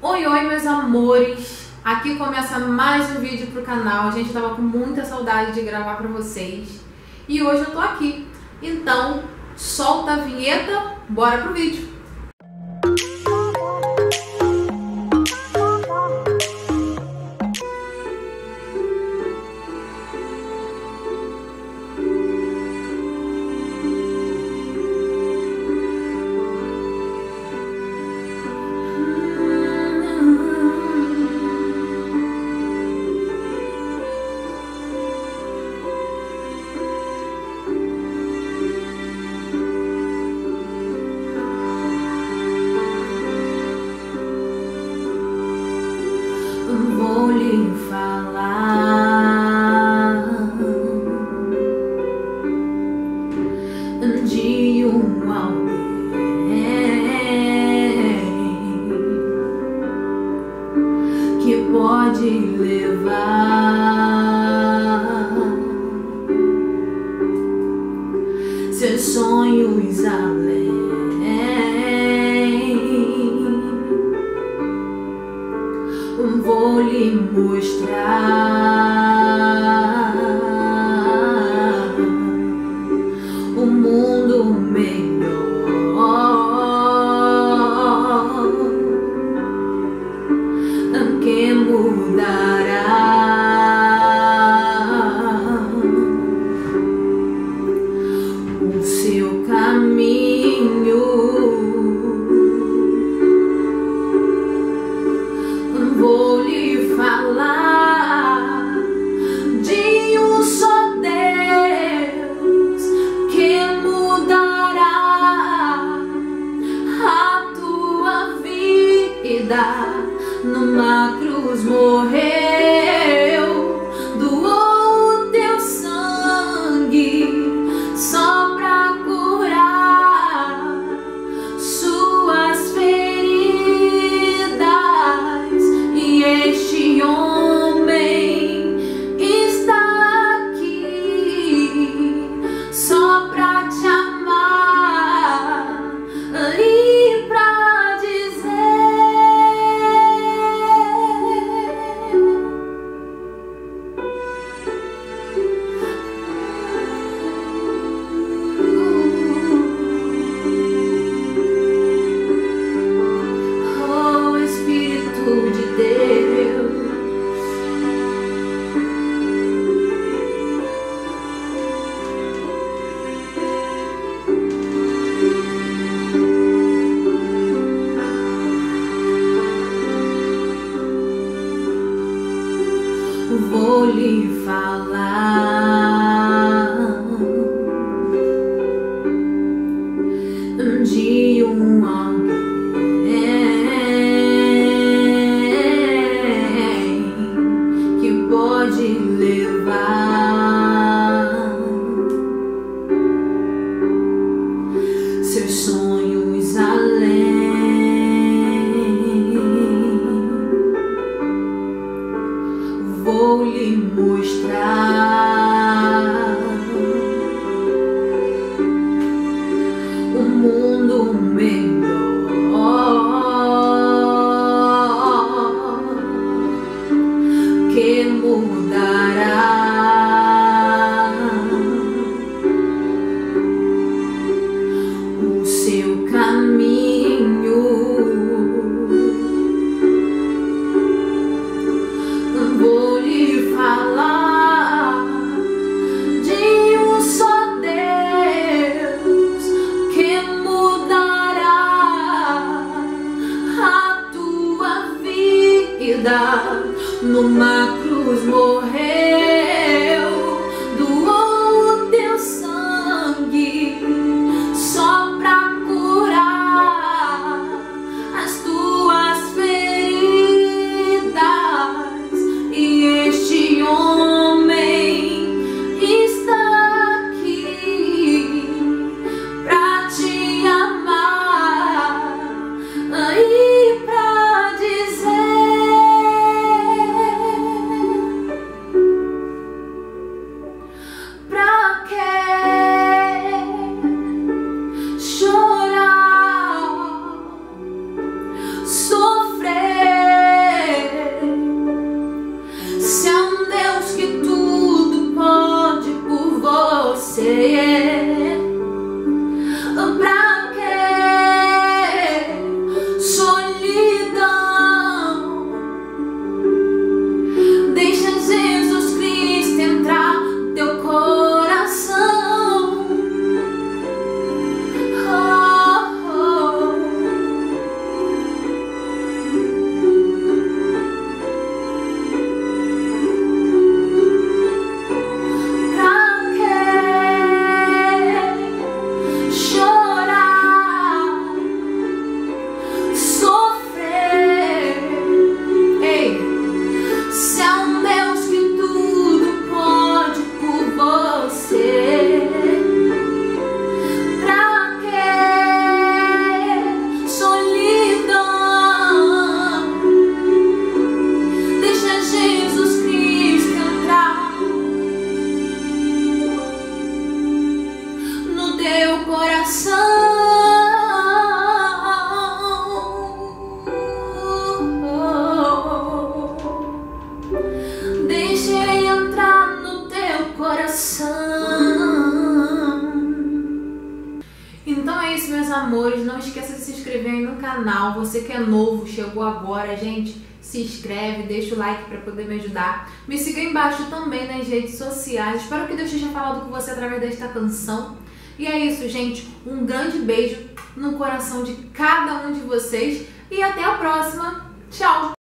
Oi, oi, meus amores! Aqui começa mais um vídeo pro canal. Gente, eu tava com muita saudade de gravar pra vocês e hoje eu tô aqui. Então, solta a vinheta, bora pro vídeo! Vou lhe falar de um alguém que pode levar seus sonhos além. Vou lhe mostrar um mundo melhor que mudará o seu caminho. Vou lhe falar de um só Deus que mudará a tua vida. Numa cruz morreu, doou o teu sangue só pra curar suas feridas. Este homem está aqui só pra te amar e pra dizer: oh Espírito de Deus, vou lhe falar de um alguém que pode levar seus sonhos além. Vou lhe mostrar um mundo melhor que mudará o seu caminho. Vou lhe falar de um só Deus que mudará a tua vida. Numa cruz morreu, doou o teu sangue só pra curar as tuas feridas. E este homem está aqui pra te amar e pra dizer: amores, não esqueça de se inscrever aí no canal. Você que é novo, chegou agora, gente, se inscreve, deixa o like para poder me ajudar. Me siga aí embaixo também nas redes sociais. Espero que Deus tenha falado com você através desta canção. E é isso, gente. Um grande beijo no coração de cada um de vocês e até a próxima. Tchau!